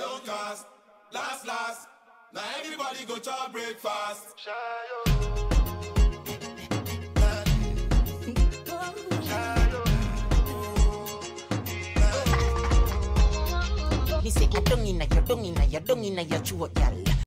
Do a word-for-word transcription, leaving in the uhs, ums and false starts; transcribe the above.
low cost. Last, last. Now everybody go to breakfast. Me say, I don't inna, you don't inna, you don't inna, you chew up, y'all.